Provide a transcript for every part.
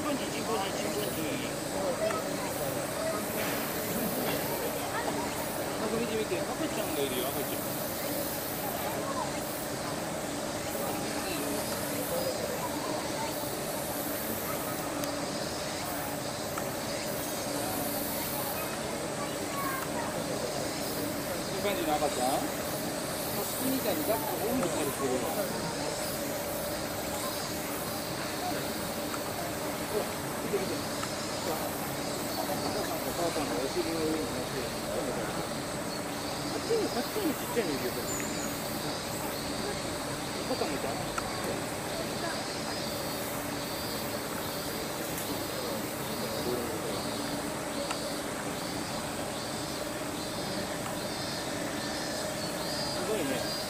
分に自分に自分に。見て見て、赤ちゃんがいるよ、赤ちゃん。いい感じの赤ちゃん。マスクみたいに抱っこおんぶしたりするよ。見て見て。お母さんがお尻の上に乗ってこっちにちっちゃいのいるよ。肩もいた。すごいね。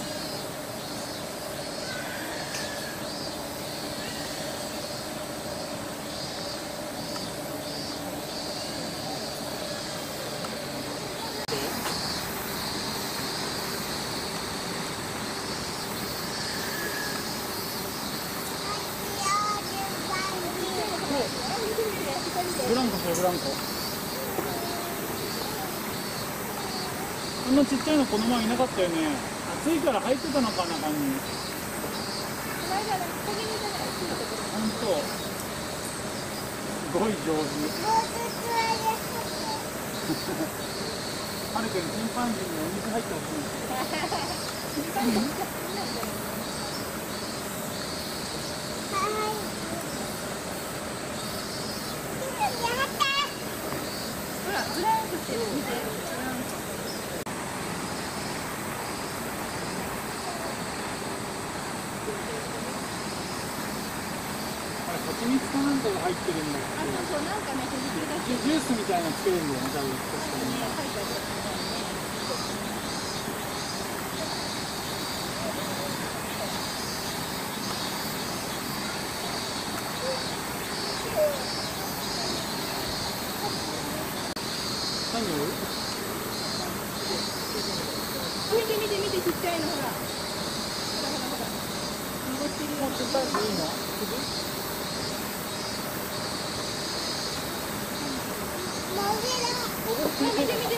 ブランコ、それブランコ。こんなちっちゃいのこの前いなかったよね。暑いから入ってたのかな、中に。ほんと。すごい上手。はるくん、チンパンジーにお水入ってほしい。ブランコしてる、見て。あれ、蜂蜜かなんかが入ってるんだけど。あ、そうそう、なんかね、ジュースみたいなのつけるんだよね、多分。確かにね。書いてあるやつみたいにね。何を？見て見て見て、ちっちゃいのほら。ほらほらほら。登ってるよ。もうちっちゃいのいいの？見て見て見て。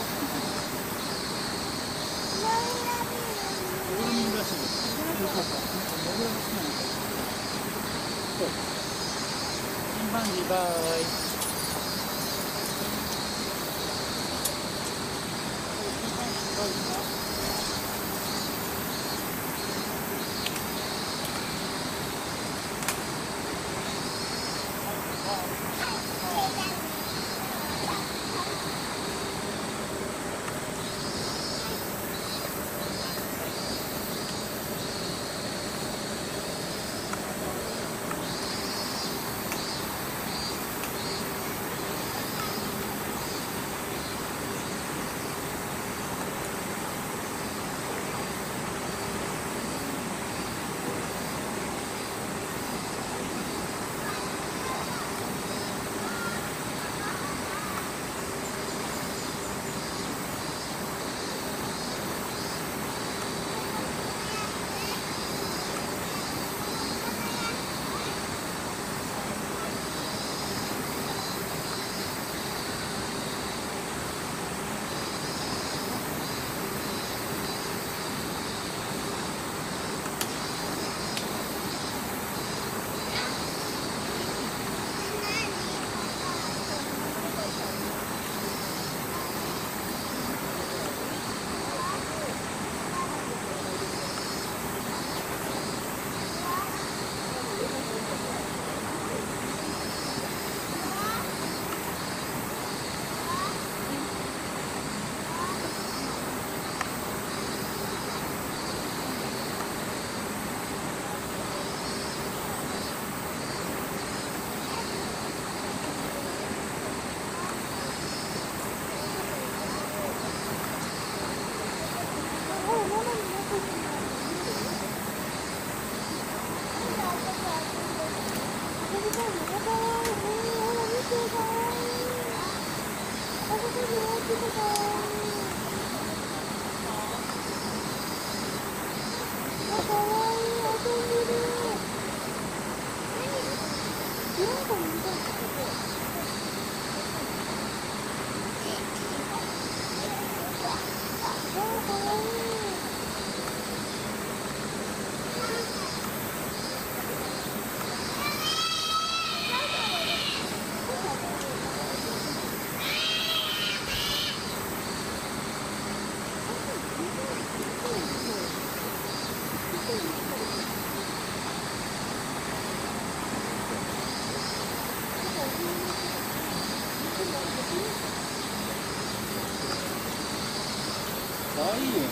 モグラミンらしいです。よかった。モグラミン好きなのか。そう。チンパンジーバイ。 かわいいよね。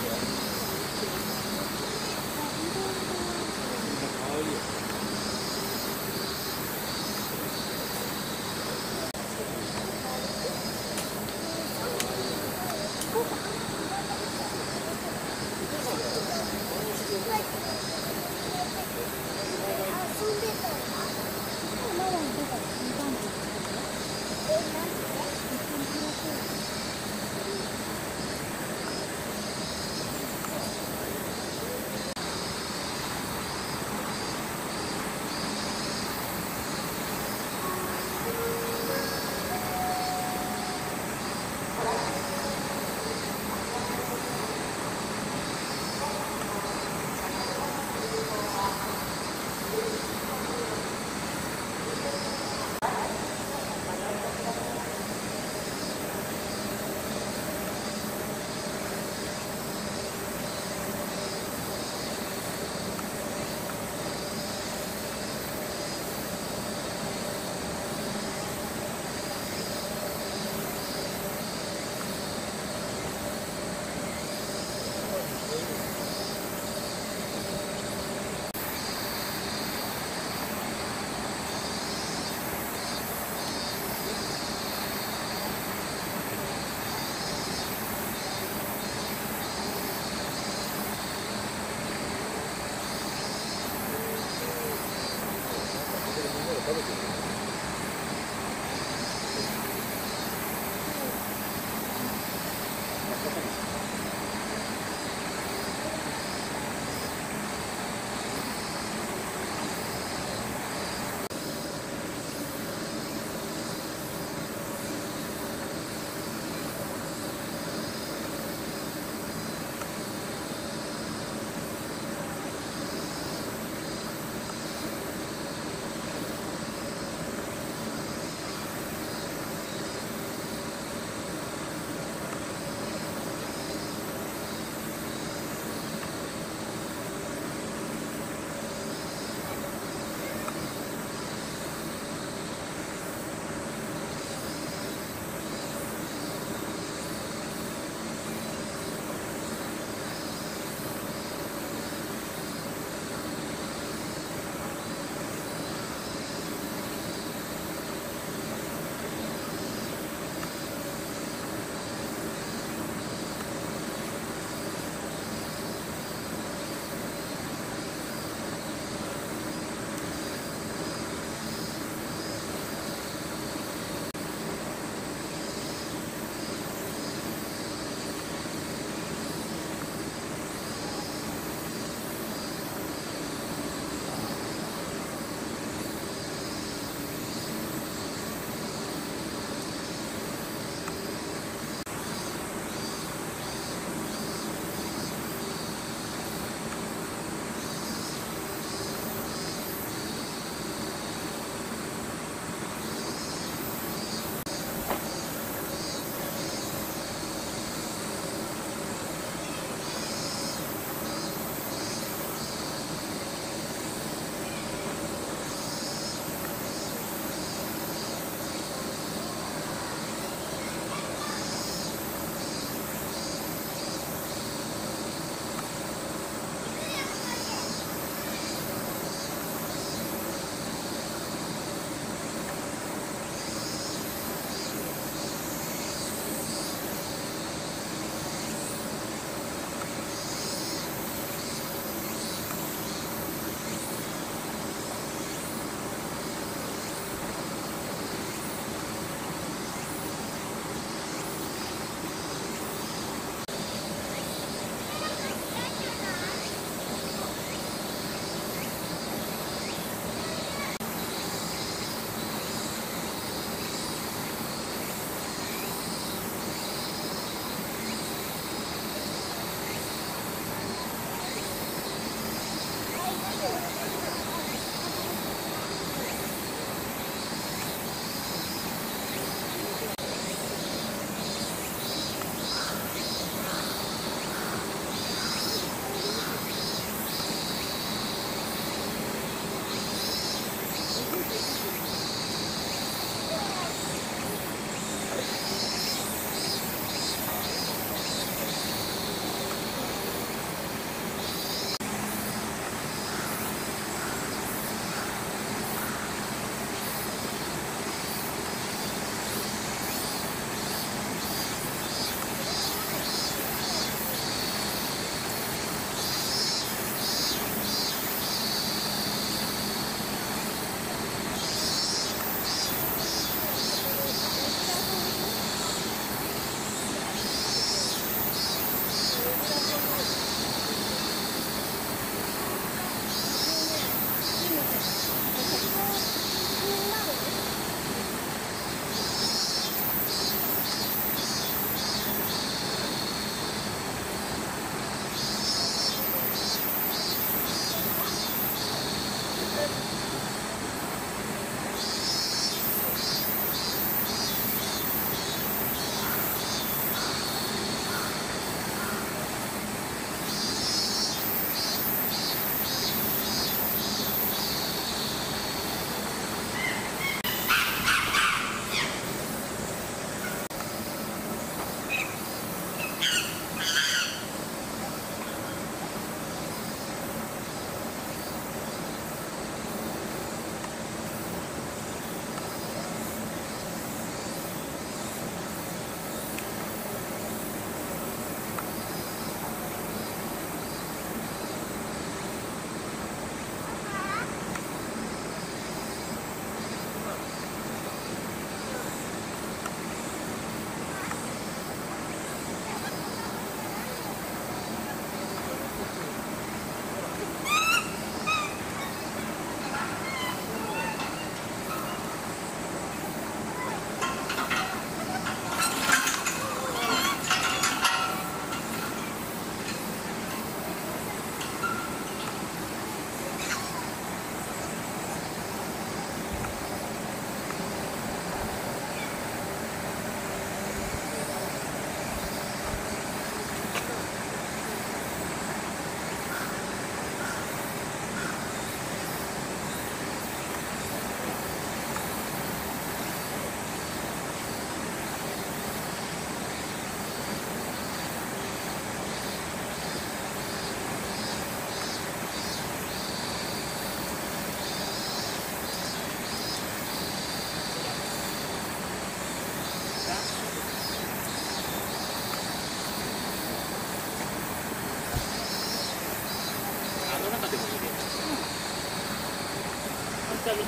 かわいいよ。食べてる。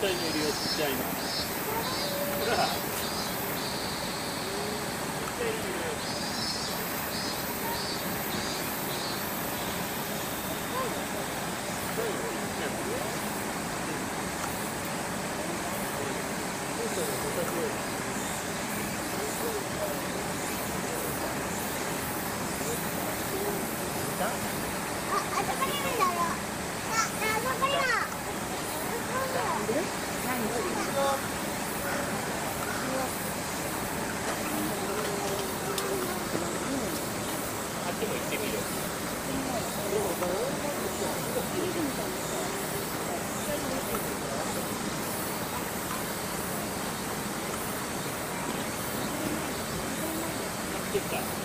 たいのいるよ、ちっちゃいの。ほら。ちっちゃいのいるよ。Get that.